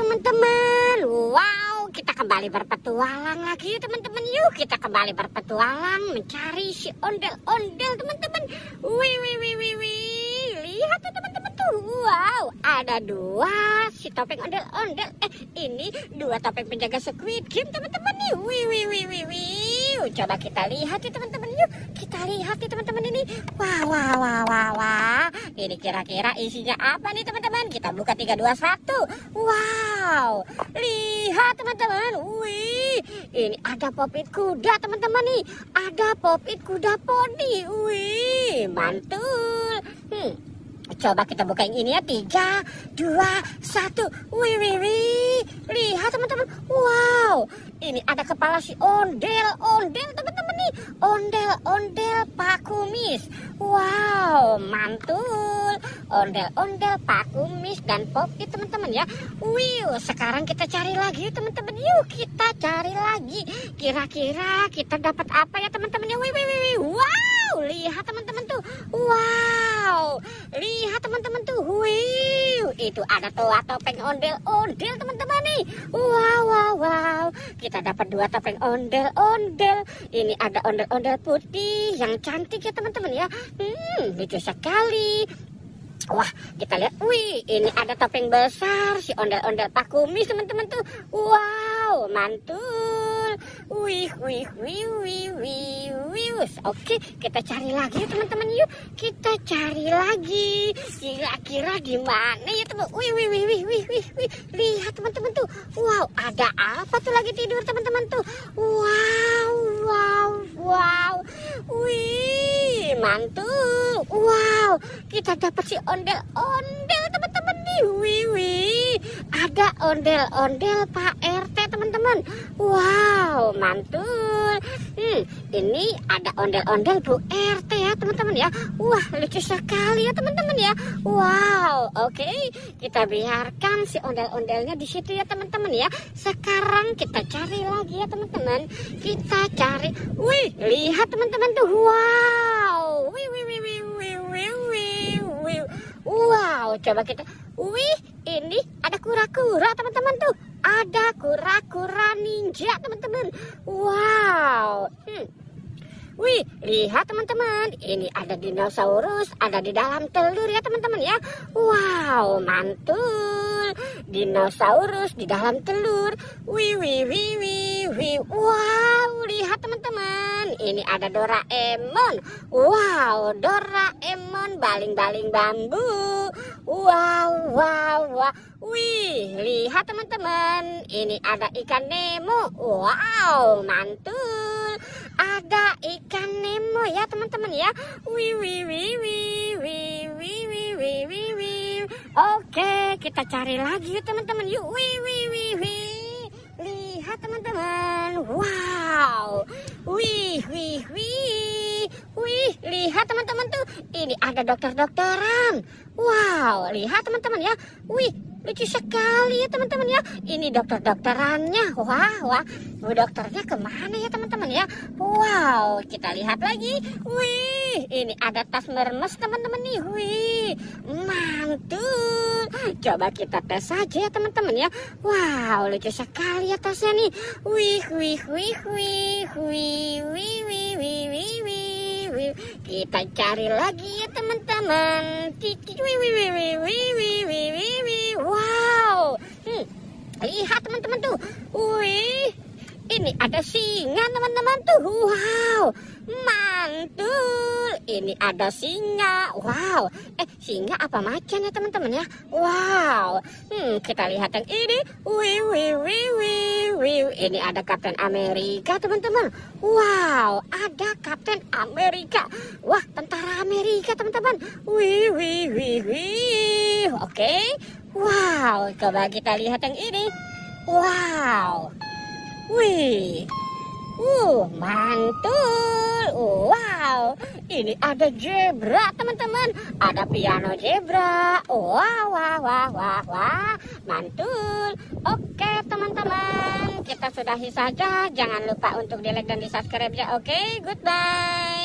teman-teman. Wow, kita kembali berpetualang lagi teman-teman. Yuk kita kembali berpetualang mencari si ondel-ondel teman-teman. Wih, lihat tuh teman-teman tuh. Wow, ada dua si topeng ondel-ondel. Ini dua topeng penjaga Squid Game teman-teman nih. Wih. Coba kita lihat ya teman-teman. Yuk kita lihat ya teman-teman ini. Wah. Ini kira-kira isinya apa nih teman-teman? Kita buka 3, 2, 1. Wow, lihat teman-teman. Wih, ini ada popit kuda teman-teman nih. Ada popit kuda poni. Wih, mantul. Coba kita buka yang ini ya. 3, 2, 1. Wih. Lihat teman-teman. Wow, ini ada kepala si ondel-ondel teman-teman nih. Ondel-ondel Pak Kumis. Wow, mantul. Ondel-ondel Pak Kumis dan popit teman-teman ya. Wih, sekarang kita cari lagi teman-teman. Yuk kita cari lagi. Kira-kira kita dapat apa ya teman-teman ya. Wih. Wow, lihat teman-teman tuh. Wow, lihat teman-teman tuh. Wih, itu ada tuh topeng ondel-ondel teman-teman nih. Wow. Kita dapat 2 topeng ondel-ondel. Ini ada ondel-ondel putih yang cantik ya teman-teman ya. Lucu sekali. Wah, kita lihat. Wih, ini ada topeng besar si ondel-ondel Pak Kumis teman-teman tuh. Wow, mantul. Wih. Oke, kita cari lagi teman-teman. Yuk kita cari lagi. Kira-kira di mana ya teman? Wih. Lihat teman-teman tuh. Wow, ada apa tuh lagi tidur teman-teman tuh? Wow. Wih, mantul. Wow, kita dapat si ondel-ondel teman-teman nih. Wih. Ada ondel-ondel Pak RT teman-teman. Wow, mantul. Ini ada ondel-ondel Bu RT ya teman-teman ya. Wah, lucu sekali ya teman-teman ya. Wow, oke. Kita biarkan si ondel-ondelnya di situ ya teman-teman ya. Sekarang kita cari lagi ya teman-teman. Kita cari. Wih, lihat teman-teman tuh. Wow. Wih. Wow, coba kita. Wih, ini ada kura-kura teman-teman tuh. Ada kura-kura ninja teman-teman. Wow. Wih, lihat teman-teman. Ini ada dinosaurus, ada di dalam telur ya teman-teman ya. Wow, mantul. Dinosaurus di dalam telur. Wih. Wow, lihat teman-teman. Ini ada Doraemon. Wow, Doraemon baling-baling bambu. Wow. Wih, lihat teman-teman. Ini ada ikan Nemo. Wow, mantul. Ada ikan Nemo ya teman-teman ya. Wih. Oke, kita cari lagi ya teman-teman. Yuk. Wih. Lihat teman-teman. Wow. Wih. Lihat teman-teman tuh. Ini ada dokter-dokteran. Wow, lihat teman-teman ya. Wih, lucu sekali ya teman-teman ya. Ini dokter-dokterannya. Wah. Dokternya kemana ya teman-teman ya. Wow, kita lihat lagi. Wih, ini ada tas mermes teman-teman nih. Wih, mantul. Coba kita tes saja ya teman-teman ya. Wow, lucu sekali ya tasnya nih. Wih. Kita cari lagi ya teman-teman. Wow. Lihat teman-teman tuh. Wih, ini ada singa teman-teman tuh. Wow, mantul. Ini ada singa. Wow. Singa apa macan ya teman-teman ya. Wow. Kita lihat yang ini. Wih. Ini ada Kapten Amerika teman-teman. Wow, ada Kapten Amerika. Wah, tentara Amerika teman-teman. Wih. Oke. Wow, coba kita lihat yang ini. Wow. Wih. Mantul. Wow, ini ada zebra teman-teman. Ada piano zebra. Wah. Mantul. Oke teman-teman, kita sudahi saja. Jangan lupa untuk di like dan di subscribe ya. Oke, goodbye.